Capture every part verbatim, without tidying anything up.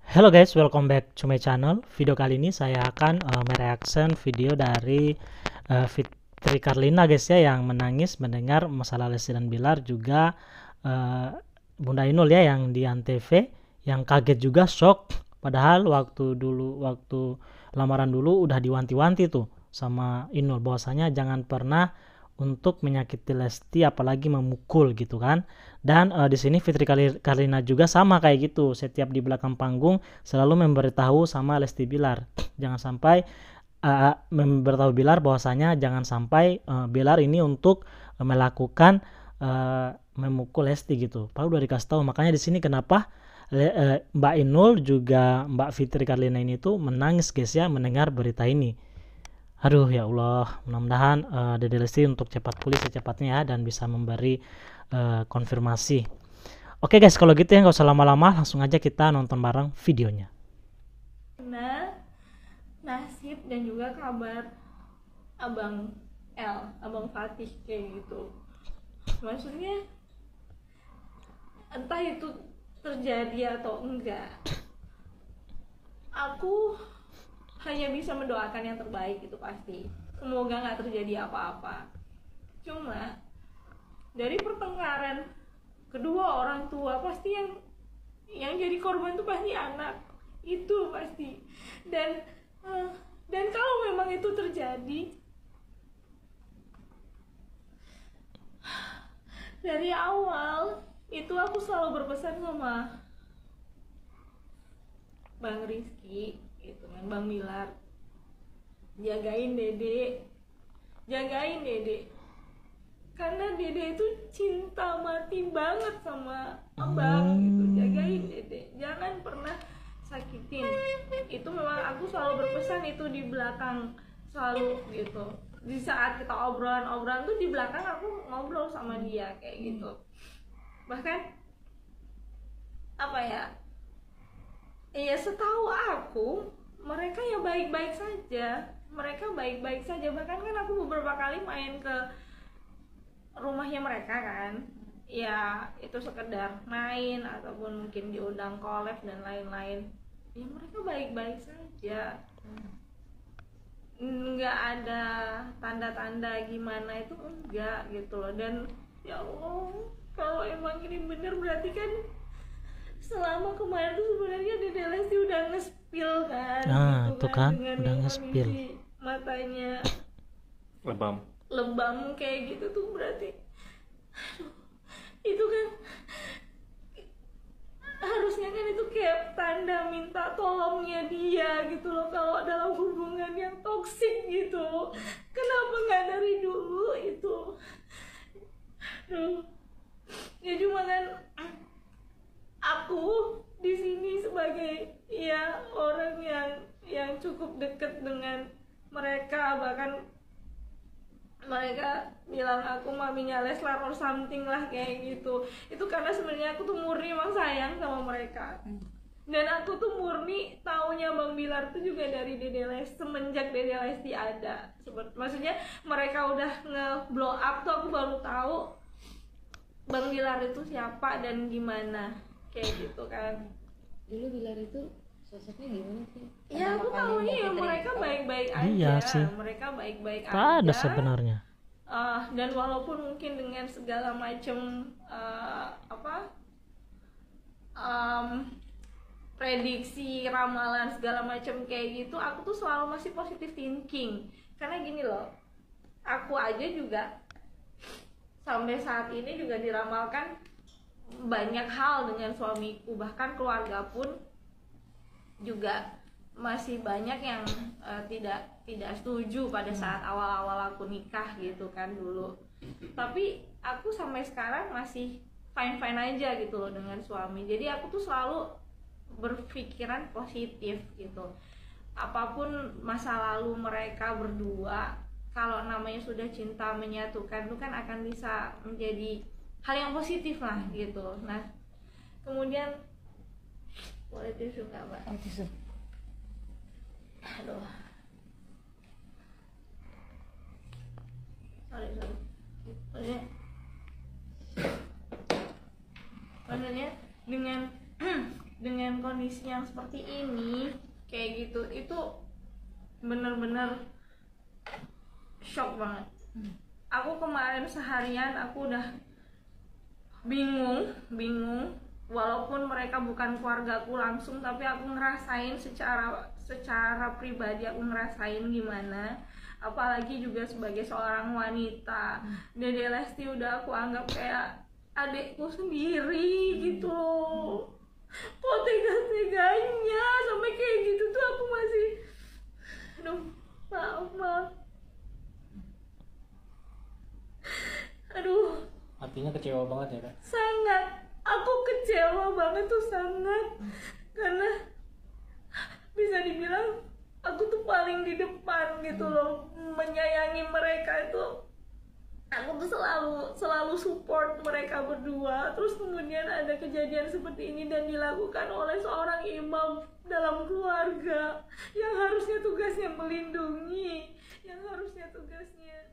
Hello guys, welcome back to my channel. Video kali ini saya akan uh, mereaction video dari uh, Fitri Karlina guys ya, yang menangis mendengar masalah Lesti dan Bilar, juga uh, Bunda Inul ya yang di Antv, yang kaget juga, shock. Padahal waktu dulu waktu lamaran dulu udah diwanti-wanti tuh sama Inul bahwasanya jangan pernah untuk menyakiti Lesti apalagi memukul gitu kan. Dan uh, di sini Fitri Karlina juga sama kayak gitu, setiap di belakang panggung selalu memberitahu sama Lesti Bilar jangan sampai uh, memberitahu Bilar bahwasanya jangan sampai uh, Bilar ini untuk uh, melakukan uh, memukul Lesti gitu. Padahal udah dikasih tahu. Makanya di sini kenapa uh, Mbak Inul juga Mbak Fitri Karlina ini tuh menangis guys ya mendengar berita ini. Aduh ya Allah, mudah-mudahan uh, Dede Lesti untuk cepat pulih secepatnya ya, dan bisa memberi uh, konfirmasi. Oke guys, kalau gitu ya nggak usah lama-lama, langsung aja kita nonton bareng videonya. Nah, nasib dan juga kabar Abang L, Abang Fatih kayak gitu. Maksudnya entah itu terjadi atau enggak, aku hanya bisa mendoakan yang terbaik, itu pasti. Semoga nggak terjadi apa-apa. Cuma dari pertengkaran kedua orang tua, pasti yang yang jadi korban itu pasti anak, itu pasti. Dan uh, dan kalau memang itu terjadi, dari awal itu aku selalu berpesan sama Bang Rizky gitu kan, Bang Bilar, jagain Dede, jagain Dede, karena Dede itu cinta mati banget sama Abang gitu. Jagain Dede, jangan pernah sakitin. Itu memang aku selalu berpesan itu di belakang, selalu gitu. Di saat kita obrolan-obrolan tuh di belakang aku ngobrol sama dia kayak gitu. Bahkan apa ya, iya setahu aku mereka ya baik-baik saja, mereka baik-baik saja. Bahkan kan aku beberapa kali main ke rumahnya mereka kan, ya itu sekedar main ataupun mungkin diundang collab dan lain-lain, ya mereka baik-baik saja, nggak ada tanda-tanda gimana itu, enggak gitu loh. Dan ya Allah, kalau emang ini bener berarti kan selama kemarin tuh sebenarnya Dede Lesti udah nge-spill kan, Nah, gitu itu kan, kan dengan udah yang nge-spill. kondisi matanya lebam. lebam kayak gitu tuh berarti, aduh, itu kan harusnya kan itu kayak tanda minta tolongnya dia gitu loh, kalau dalam hubungan yang toksik gitu. Kenapa nggak dari dulu itu? Aduh, ya cuma kan aku di sini sebagai ya orang yang yang cukup dekat dengan mereka, bahkan mereka bilang aku maminya Leslar or something lah kayak gitu. Itu karena sebenarnya aku tuh murni emang sayang sama mereka. Dan aku tuh murni taunya Bang Bilar tuh juga dari Dede Lesti, semenjak Dede Lesti ada. Maksudnya mereka udah nge-blow up tuh aku baru tahu Bang Bilar itu siapa dan gimana kayak gitu kan. Dulu Bilar itu sosoknya gimana sih? Ya aku tahu ya mereka baik-baik aja. Iya sih. Mereka baik-baik Tak aja. ada sebenarnya. Uh, dan walaupun mungkin dengan segala macam uh, apa um, prediksi, ramalan segala macam kayak gitu, aku tuh selalu masih positive thinking. Karena gini loh, aku aja juga sampai saat ini juga diramalkan banyak hal dengan suamiku, bahkan keluarga pun juga masih banyak yang uh, tidak tidak setuju pada saat awal-awal aku nikah gitu kan dulu. Tapi aku sampai sekarang masih fine-fine aja gitu loh dengan suami. Jadi aku tuh selalu berpikiran positif gitu. Apapun masa lalu mereka berdua, kalau namanya sudah cinta menyatukan itu kan akan bisa menjadi hal yang positif lah gitu. Nah, kemudian boleh tisu nggak mbak? Oh, tisu. Aduh, sorry sorry. Maksudnya, maksudnya dengan dengan kondisi yang seperti ini kayak gitu, itu bener-bener shock banget. Aku kemarin seharian aku udah bingung bingung walaupun mereka bukan keluargaku langsung, tapi aku ngerasain secara secara pribadi, aku ngerasain gimana, apalagi juga sebagai seorang wanita. Dede Lesti udah aku anggap kayak adekku sendiri gitu loh. Kok tega-teganya sampai kayak gitu tuh, aku masih aduh, maaf maaf aduh, Artinya kecewa banget ya Kak? sangat, aku kecewa banget tuh, sangat. Karena bisa dibilang aku tuh paling di depan gitu loh, menyayangi mereka itu. Aku tuh selalu selalu support mereka berdua. Terus kemudian ada kejadian seperti ini dan dilakukan oleh seorang imam dalam keluarga yang harusnya tugasnya melindungi, yang harusnya tugasnya.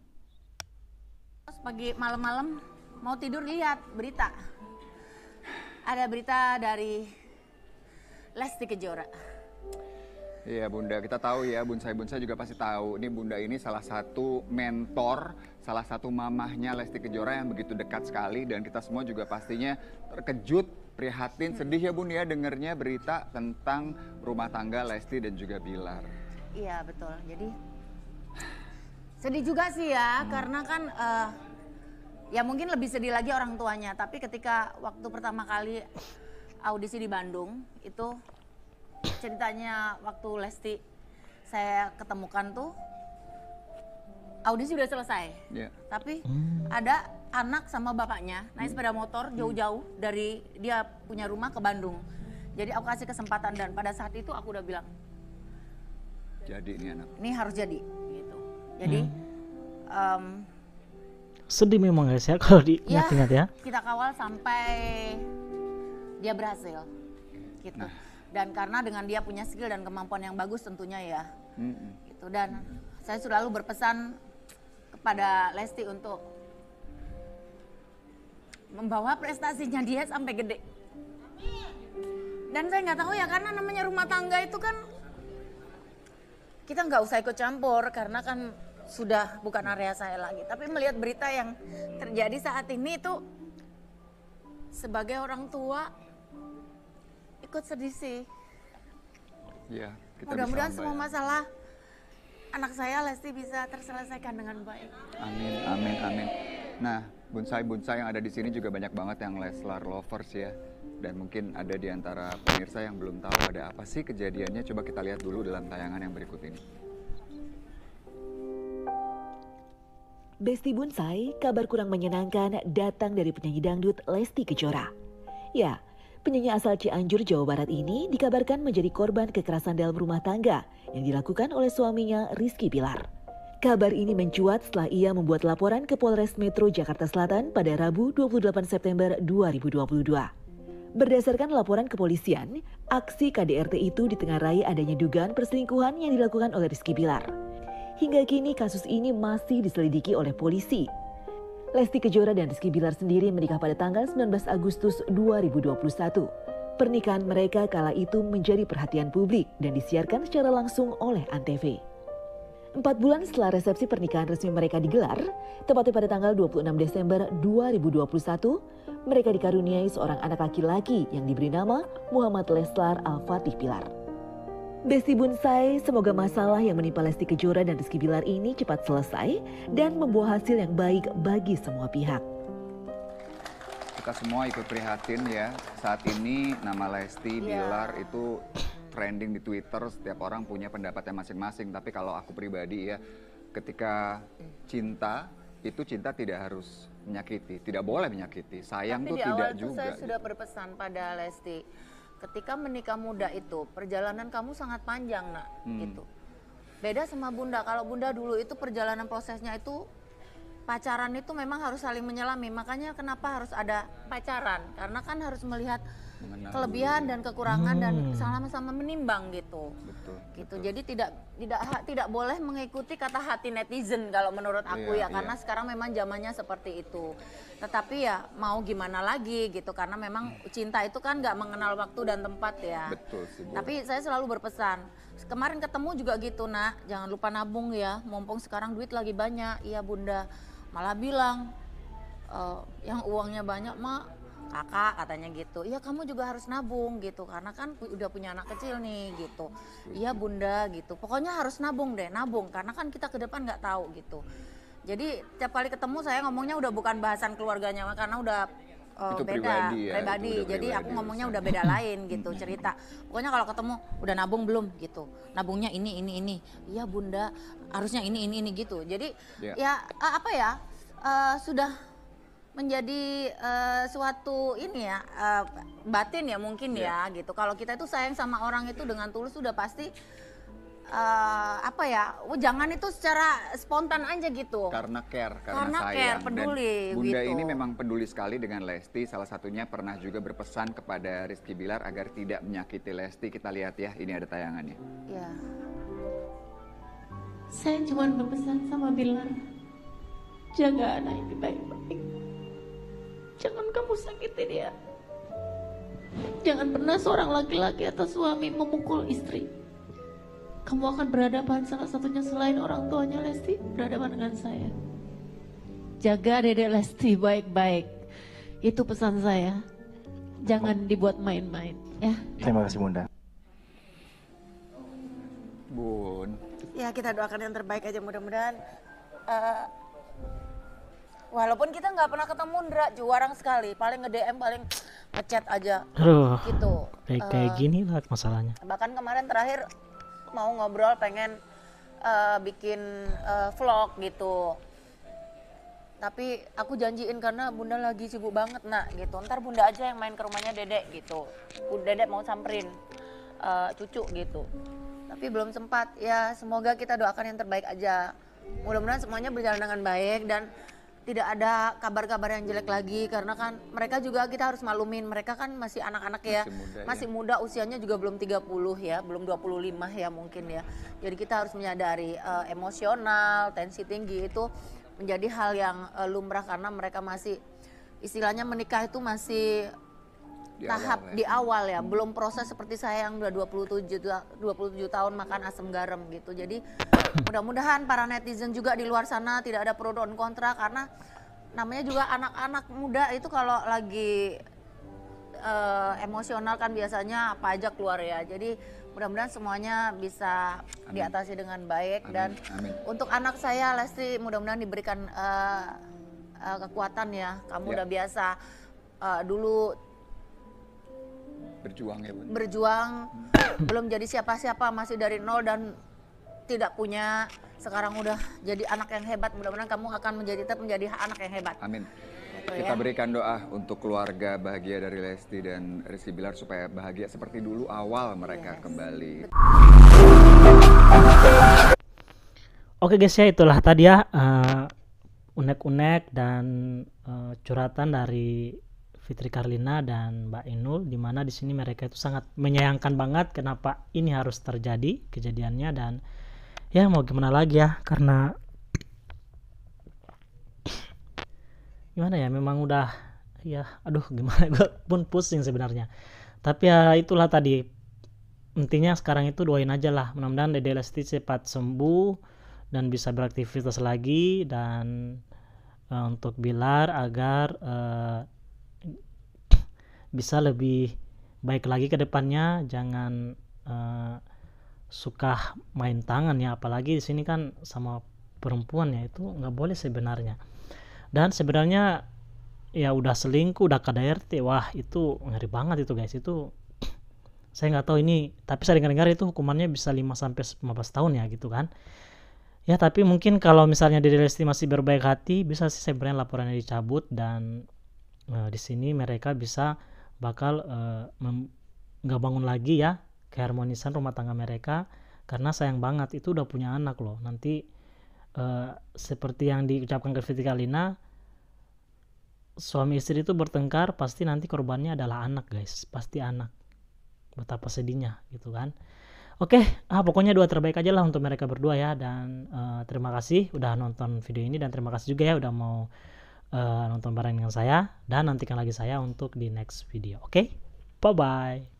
Terus pagi malam-malam mau tidur lihat berita. Ada berita dari Lesti Kejora. Iya Bunda, kita tahu ya, Bunsai-Bunsai juga pasti tahu. Ini Bunda ini salah satu mentor, salah satu mamahnya Lesti Kejora yang begitu dekat sekali. Dan kita semua juga pastinya terkejut, prihatin, sedih ya Bun ya dengernya berita tentang rumah tangga Lesti dan juga Bilar. Iya betul, jadi sedih juga sih ya, hmm. karena kan uh, ya mungkin lebih sedih lagi orang tuanya. Tapi ketika waktu pertama kali audisi di Bandung itu, ceritanya waktu Lesti saya ketemukan tuh audisi udah selesai, yeah. tapi hmm. ada anak sama bapaknya naik sepeda motor jauh-jauh dari dia punya rumah ke Bandung. Jadi aku kasih kesempatan dan pada saat itu aku udah bilang, jadi ini anak, ini harus jadi, gitu. Jadi hmm. um, sedih memang guys ya kalau diingat-ingat ya, ya. Kita kawal sampai dia berhasil, gitu. Nah. Dan karena dengan dia punya skill dan kemampuan yang bagus tentunya ya, mm-hmm. gitu. Dan mm-hmm. saya selalu berpesan kepada Lesti untuk membawa prestasinya dia sampai gede. Dan saya nggak tahu ya, karena namanya rumah tangga itu kan kita nggak usah ikut campur karena kan sudah bukan area saya lagi. Tapi melihat berita yang terjadi saat ini itu sebagai orang tua ikut sedih sih. Ya, kita mudah-mudahan semua masalah anak saya Lesti bisa terselesaikan dengan baik. Amin, amin, amin. Nah, Bunsai-Bunsai yang ada di sini juga banyak banget yang Leslar lovers ya. Dan mungkin ada di antara pemirsa yang belum tahu ada apa sih kejadiannya. Coba kita lihat dulu dalam tayangan yang berikut ini. Besti Bunsai, kabar kurang menyenangkan datang dari penyanyi dangdut Lesti Kejora. Ya, penyanyi asal Cianjur, Jawa Barat ini dikabarkan menjadi korban kekerasan dalam rumah tangga yang dilakukan oleh suaminya Rizky Bilar. Kabar ini mencuat setelah ia membuat laporan ke Polres Metro Jakarta Selatan pada Rabu dua puluh delapan September dua ribu dua puluh dua. Berdasarkan laporan kepolisian, aksi K D R T itu ditengarai adanya dugaan perselingkuhan yang dilakukan oleh Rizky Bilar. Hingga kini kasus ini masih diselidiki oleh polisi. Lesti Kejora dan Rizky Bilar sendiri menikah pada tanggal sembilan belas Agustus dua ribu dua puluh satu. Pernikahan mereka kala itu menjadi perhatian publik dan disiarkan secara langsung oleh Antv. Empat bulan setelah resepsi pernikahan resmi mereka digelar, tepatnya pada tanggal dua puluh enam Desember dua ribu dua puluh satu, mereka dikaruniai seorang anak laki-laki yang diberi nama Muhammad Leslar Al-Fatih Bilar. Besti Bunsai, semoga masalah yang menimpa Lesti Kejora dan Rizky Bilar ini cepat selesai dan membawa hasil yang baik bagi semua pihak. Kita semua ikut prihatin ya, saat ini nama Lesti yeah. Bilar itu trending di Twitter, setiap orang punya pendapatnya masing-masing. Tapi kalau aku pribadi ya, ketika cinta, itu cinta tidak harus menyakiti, tidak boleh menyakiti. Sayang Tapi tuh di tidak awal juga. Tapi saya sudah gitu. berpesan pada Lesti, ketika menikah muda itu, perjalanan kamu sangat panjang nak, hmm. gitu. Beda sama Bunda, kalau Bunda dulu itu perjalanan prosesnya itu, pacaran itu memang harus saling menyelami. Makanya kenapa harus ada pacaran, karena kan harus melihat Mengenal kelebihan dulu. dan kekurangan dan Hmm. sama-sama menimbang gitu. Betul. Gitu. betul. Jadi tidak tidak ha- tidak boleh mengikuti kata hati netizen kalau menurut aku Iya, ya, karena iya. sekarang memang zamannya seperti itu. Tetapi ya mau gimana lagi gitu, karena memang cinta itu kan nggak mengenal waktu dan tempat ya. Betul sih, Bu. Tapi saya selalu berpesan, kemarin ketemu juga gitu nak, jangan lupa nabung ya, mumpung sekarang duit lagi banyak. Iya bunda, malah bilang "Eh, yang uangnya banyak mah kakak katanya gitu. Iya kamu juga harus nabung gitu, karena kan pu- udah punya anak kecil nih gitu. Iya bunda gitu, pokoknya harus nabung deh, nabung karena kan kita ke depan nggak tahu gitu. Jadi tiap kali ketemu saya ngomongnya udah bukan bahasan keluarganya karena udah uh, Itu beda pribadi ya, pribadi. itu udah Jadi aku pribadi ngomongnya urusan. udah beda lain gitu cerita. Pokoknya kalau ketemu udah nabung belum gitu. Nabungnya ini ini ini. Iya bunda, harusnya ini ini ini gitu. Jadi Ya. ya uh, apa ya? uh, sudah menjadi uh, suatu ini ya uh, batin ya mungkin ya gitu. Kalau kita itu sayang sama orang itu dengan tulus sudah pasti uh, apa ya? Oh, jangan itu secara spontan aja gitu. Karena care, karena, Karena sayang. care, peduli, Dan Bunda gitu. ini memang peduli sekali dengan Lesti. Salah satunya pernah juga berpesan kepada Rizky Bilar agar tidak menyakiti Lesti. Kita lihat ya, ini ada tayangannya. Ya. Saya cuma berpesan sama Bilar, jaga anak ini baik-baik. Jangan kamu sakiti dia. Jangan pernah seorang laki-laki atau suami memukul istri. Kamu akan berhadapan salah satunya selain orang tuanya Lesti, berhadapan dengan saya. Jaga Dedek Lesti baik-baik. Itu pesan saya. Jangan dibuat main-main, ya. Terima kasih Bunda. Bun, Ya kita doakan yang terbaik aja mudah-mudahan. eh, walaupun kita nggak pernah ketemu Ndra, jarang sekali. Paling nge-D M, paling ngechat aja Aduh, gitu. kayak kayak gini lah masalahnya. Bahkan kemarin terakhir mau ngobrol pengen eh, bikin eh, vlog gitu. Tapi aku janjiin karena bunda lagi sibuk banget nak gitu. Ntar bunda aja yang main ke rumahnya dedek gitu. Bunda dedek mau samperin eh, cucu gitu. Tapi belum sempat. Ya semoga kita doakan yang terbaik aja. Mudah-mudahan semuanya berjalan dengan baik dan tidak ada kabar-kabar yang jelek lagi, karena kan mereka juga kita harus maklumin, mereka kan masih anak-anak ya, Masih muda, masih ya. muda, usianya juga belum tiga puluh ya, belum dua puluh lima ya mungkin ya. Jadi kita harus menyadari eh, emosional, tensi tinggi itu menjadi hal yang eh, lumrah karena mereka masih istilahnya menikah itu masih Di tahap awal ya. di awal ya, belum proses seperti saya yang udah dua puluh tujuh tahun makan asam garam gitu. Jadi mudah-mudahan para netizen juga di luar sana tidak ada pro dan kontra, karena namanya juga anak-anak muda itu kalau lagi eh, emosional kan biasanya apa aja keluar ya. Jadi mudah-mudahan semuanya bisa Amin. diatasi dengan baik. Amin, Dan amin. untuk anak saya Lesti mudah-mudahan diberikan eh, eh, kekuatan ya. Kamu Ya. udah biasa eh, dulu berjuang ya Bun. berjuang, belum jadi siapa-siapa, masih dari nol dan tidak punya, sekarang udah jadi anak yang hebat. Mudah-mudahan kamu akan menjadi tetap menjadi anak yang hebat. Amin. Gitu Kita ya. berikan doa untuk keluarga bahagia dari Lesti dan Rizky Bilar supaya bahagia seperti dulu awal mereka Yes. kembali. Oke guys ya, itulah tadi ya eh, unek-unek dan eh, curhatan dari Fitri Karlina dan Mbak Inul, di mana di sini mereka itu sangat menyayangkan banget kenapa ini harus terjadi kejadiannya. Dan ya mau gimana lagi ya, karena gimana ya, memang udah ya aduh gimana, gue pun pusing sebenarnya. Tapi ya itulah tadi, intinya sekarang itu doain aja lah, mudah-mudahan Dede Lesti cepat sembuh dan bisa beraktivitas lagi. Dan eh, untuk Bilar agar eh, bisa lebih baik lagi ke depannya, jangan eh, suka main tangan ya, apalagi di sini kan sama perempuan ya, itu nggak boleh sebenarnya. Dan sebenarnya ya udah selingkuh, udah K D R T, wah itu ngeri banget itu guys. Itu saya nggak tahu ini, tapi saya dengar-dengar itu hukumannya bisa lima sampai lima belas tahun ya gitu kan ya. Tapi mungkin kalau misalnya Dede Lesti masih berbaik hati, bisa sih sebenarnya laporannya dicabut dan eh, di sini mereka bisa bakal eh, mem- nggak bangun lagi ya keharmonisan rumah tangga mereka, karena sayang banget itu udah punya anak loh. Nanti eh, seperti yang diucapkan ke Fitri Karlina, suami istri itu bertengkar pasti nanti korbannya adalah anak guys, pasti anak. Betapa sedihnya gitu kan. Oke, ah pokoknya doa terbaik aja lah untuk mereka berdua ya. Dan uh, terima kasih udah nonton video ini, dan terima kasih juga ya udah mau uh, nonton bareng dengan saya, dan nantikan lagi saya untuk di next video. Oke, bye bye.